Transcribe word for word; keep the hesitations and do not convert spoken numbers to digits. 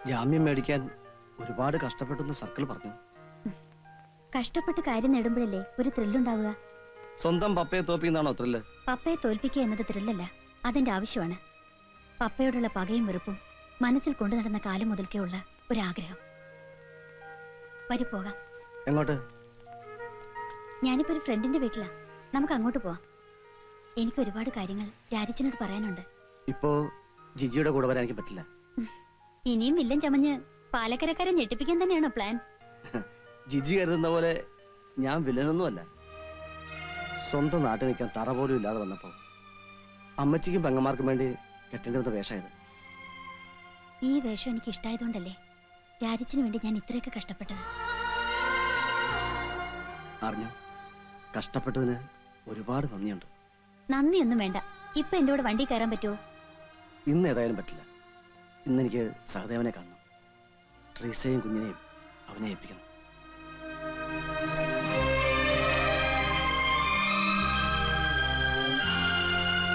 ജാമ്യം മേടിക്കാൻ ഒരുപാട് കഷ്ടപ്പെട്ടെന്ന് സർക്കിൾ പറഞ്ഞു. കഷ്ടപ്പെട്ട് കാര്യം നേടുമ്പോഴല്ലേ ഒരു ത്രില്ലുണ്ടാവുക. സ്വന്തം പപ്പയെ തോപ്പിന്നാണോ ത്രില്ല്? പപ്പയെ തോൽപ്പിക്കുക എന്നത് ത്രില്ലല്ല, അതെന്റെ ആവശ്യമാണ്. പപ്പയോടുള്ള പകയും വെറുപ്പും മനസ്സിൽ കൊണ്ടു നടന്ന കാലം മുതൽക്കേ ഉള്ള ഒരാഗ്രഹം. വരി പോകാം. എങ്ങോട്ട്? ഞാനിപ്പോ ഒരു ഫ്രണ്ടിന്റെ വീട്ടിലാ, നമുക്ക് അങ്ങോട്ട് പോവാം. എനിക്ക് ഒരുപാട് കാര്യങ്ങൾ രാജിച്ചനോട് പറയാനുണ്ട്. ഇപ്പോ ജിജിയുടെ കൂടെ വരാൻ എനിക്ക് പറ്റില്ല. ഇനിയും വില്ലൻ ചമഞ്ഞ് പാലക്കരക്കാരെ ഞെട്ടിപ്പിക്കാൻ തന്നെയാണോ പ്ലാൻ? ജിജി കരുതുന്ന പോലെ ഞാൻ വില്ലനൊന്നുമല്ല. സ്വന്തം നാട്ടിൽ നിൽക്കാൻ തറ പോലും ഇല്ലാതെ വന്നപ്പോ അമ്മച്ചിക്കും പെങ്ങന്മാർക്കും വേണ്ടി കെട്ടേണ്ടി വന്ന വേഷമായത്. ഈ വേഷം എനിക്ക് ഇഷ്ടായതുകൊണ്ടല്ലേ രാജിച്ചിന് വേണ്ടി ഞാൻ ഇത്രയൊക്കെ കഷ്ടപ്പെട്ടത്. അറിഞ്ഞു, കഷ്ടപ്പെട്ടതിന് ഒരുപാട് നന്ദിയുണ്ട്. നന്ദിയൊന്നും വേണ്ട. ഇപ്പൊ എന്റെ കൂടെ വണ്ടി കയറാൻ പറ്റുമോ? ഇന്ന് ഏതായാലും പറ്റില്ല. ഇന്നെനിക്ക് സഹദേവനെ കാണണം. ട്രീസയും കുഞ്ഞിനെയും അവനെ ഏൽപ്പിക്കണം.